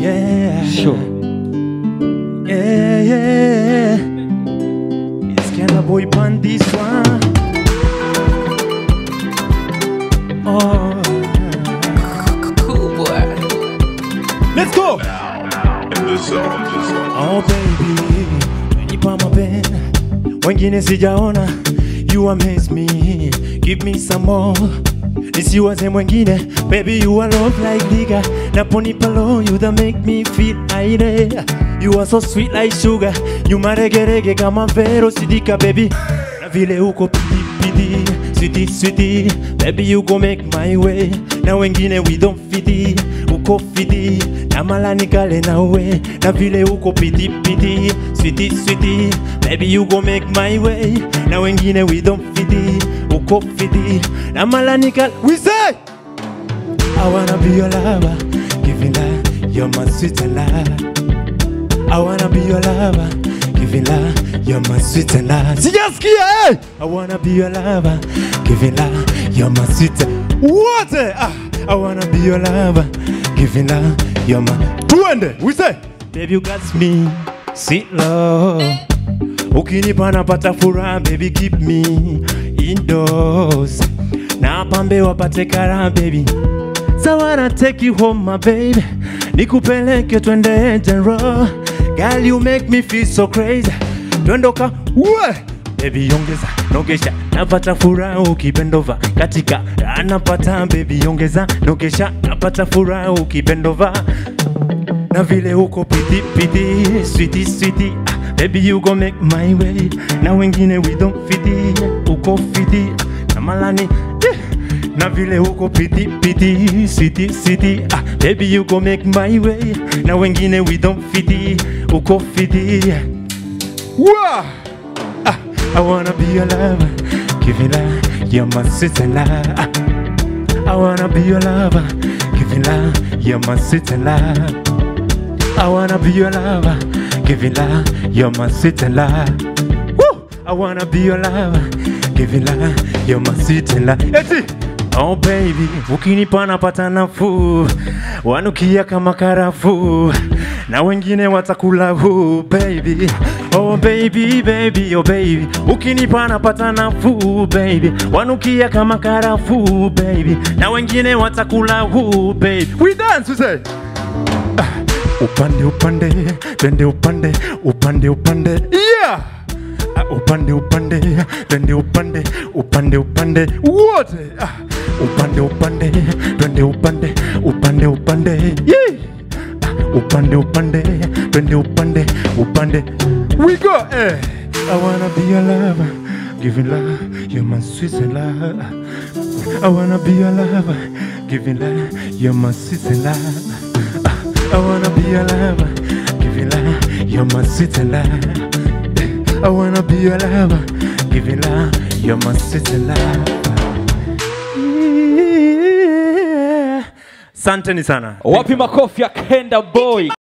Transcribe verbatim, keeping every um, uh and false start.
Yeah. Sure. Yeah, yeah. It's Kenda boy on this one. Oh. Cool boy. Let's go. Oh baby, when you palm my pen, wengine sijaona, you amaze me. Give me some more. Nisiwaze mwengine, baby you are love like digger. Naponipa low, you that make me feel aire. You are so sweet like sugar. You maregerege kama vero sidika baby. Na vile uko pidi pidi, sweetie sweetie, baby you go make my way. Na wengine we don't fiti, uko fiti. Na malani kale na we. Na vile uko pidi pidi, sweetie sweetie, baby you go make my way. Na wengine we don't fiti, uko fiti. Na malani kale. We say I wanna be your lover, giving love, you're my sweet and love. I wanna be your lover, giving love, you're my sweet and love. Sijasikia, eh? I wanna be your lover, giving love, you're my sweet and what? Ah, I wanna be your lover, giving love, you're my twende. We say, baby you got me, sweet love. Ukinipa napata furaha, baby keep me indoors. Na pambe wapate kara, baby. So I wanna take you home, my baby. Nikupeleke twende general. Girl, you make me feel so crazy. Twondoka, uwe. Baby yongeza, nogesha. Napata furaha ukibendova. Katika, anapata baby yongeza. Nogesha, napata furaha ukibendova. Na vile uko piti piti, sweetie sweetie. Baby you gon' make my way. Na wengine we don't fiti, uko fiti. Na malani, eh. Na vile uko piti piti, sweetie sweetie, ah, baby you go make my way. Na wengine we don't fiti, uko fiti. Wah! Ah, I wanna be your lover, giving love, you're my sweet and love. Ah, I wanna be your lover, giving love, you're my sweet and love. I wanna be your lover, giving love, you're my sweet and love. Woo! I wanna be your lover, giving love, you're my sweet and love. Eti! Oh baby, ukinipa napata nafuu, wanukia kama karafuu, na wengine watakula huu baby. Oh baby, baby, oh baby, ukinipa napata nafuu baby, wanukia kama karafuu baby, na wengine watakula huu baby. We dance, we say. Ah, upande upande, twende upande, upande upande, yeah. Uh, upande upande, twende upande, upande upande, wote. Ah, upande upande, twende upande, upande upande, yeah. Ah, upande upande, twende upande, upande. We go, eh. I wanna be your lover, giving love, you're my sweet and love. I wanna be your lover, giving love, you're my sweet and love. Ah, I wanna be your lover, giving love, you're my sweet and love. I wanna be your lover, giving love, you're my sweet and love. Yeah. Santeni sana. Wapi makofi ya Kenda boy.